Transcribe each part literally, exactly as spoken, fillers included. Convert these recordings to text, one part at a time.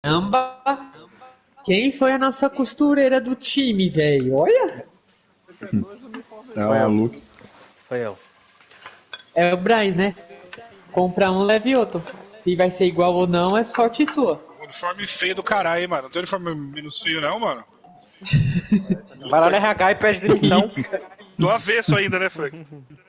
Caramba! Quem foi a nossa costureira do time, velho? Olha! É o Luke. Foi eu. É o Brian, né? Compra um, leve outro. Se vai ser igual ou não, é sorte sua. Uniforme feio do caralho, hein, mano. Não tem uniforme menos feio, não, mano. Vai lá no R H e pede demissão. Do avesso ainda, né, Frank?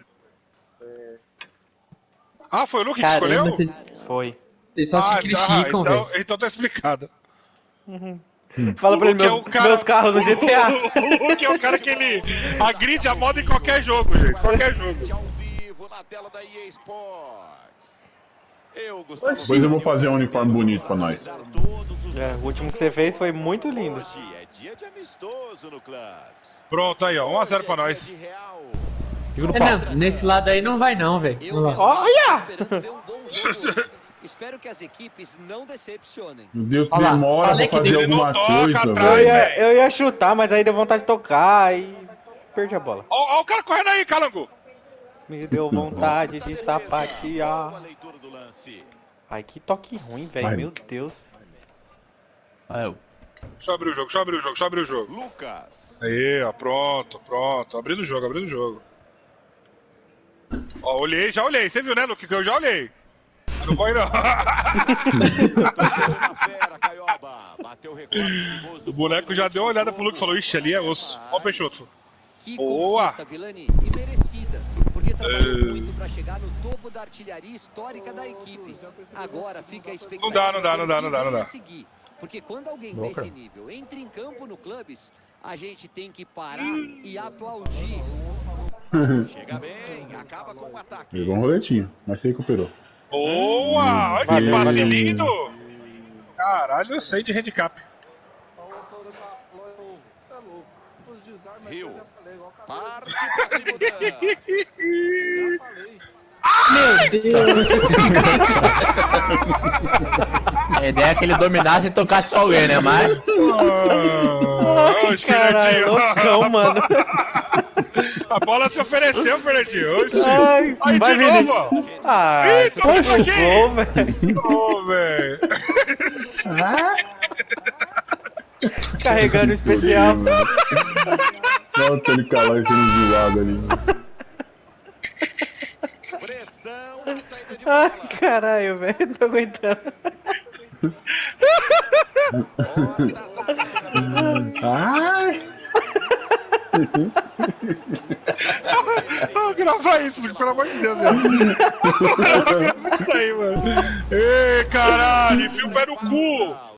Ah, foi o Luke que Caramba, escolheu? vocês, Foi. vocês só Ah, se criticam, então, velho. então tá explicado. Fala pra ele, Luke é meus, o cara- meus carros no G T A. O Luke é o cara que ele agride a moda em qualquer jogo, gente. Qualquer jogo. Ao vivo na tela da E A Sports. Eu, Gustavo, Depois eu vou fazer um uniforme bonito pra nós. É, o último que você fez foi muito lindo. Hoje é dia de amistoso no Clubs. Pronto, aí, ó. um a zero pra nós. De real. Fica no É, pau. não, nesse lado aí não vai não, velho. Eu Vamos lá. Olha! esperando ver um bom jogo. Espero que as equipes não decepcionem. Meu Deus, que Olha lá, demora falei pra que fazer ele não alguma toca coisa, atrás, Eu velho. ia, eu ia chutar, mas aí deu vontade de tocar e perdi a bola. Ó, ó o cara correndo aí, Calango. Me deu vontade de Boa sapatear. leitura do lance. Ai, que toque ruim, velho. Vai. Meu Deus. Ah, eu. Deixa eu abrir o jogo, deixa eu abrir o jogo, deixa eu abrir o jogo. Lucas. Aí, ó, pronto, pronto. Abrindo o jogo, abrindo o jogo. Ó, olhei, já olhei. Você viu, né, Luke? Que eu já olhei. Não foi, não. Na fera, Caioba. Bateu o recorde de gols do O boneco já deu uma olhada pro Luke e falou, ixi, ali é osso. Ó o Peixoto. Que Boa. conquista, Vilani, e merecida, porque trabalhou Eh. muito para chegar no topo da artilharia histórica da equipe. Agora fica a expectativa. Não dá, não dá, não dá, não dá, não dá. de seguir, porque quando alguém desse nível entra em campo no Clubes, a gente tem que parar e aplaudir. Chega bem, acaba com o ataque. Pegou um roletinho, mas se recuperou. Boa! Olha que Valeu, passe valeu. lindo! Caralho, eu sei de handicap. Rio. Parte pra segunda. Meu Deus! A ideia é que ele dominasse e tocasse pra alguém, né? Mas. Ah, Ai, Oxe, caralho, Fernandinho. loucão, mano. A bola se ofereceu, Fernandinho. Oxi. Ai, Aí vai, de novo, Vinícius. ó. Ah, Ih, toma isso aqui. gol, velho. Ô, velho. Carregando o especial. Nossa, ele calou sendo zoado ali. Pressão na saída de Ai, bola. caralho, velho. Não tô aguentando. Ai! Vou gravar isso, Luke, pelo amor de Deus, velho. Grava isso daí, mano. Ei, caralho, enfia o pé no cu.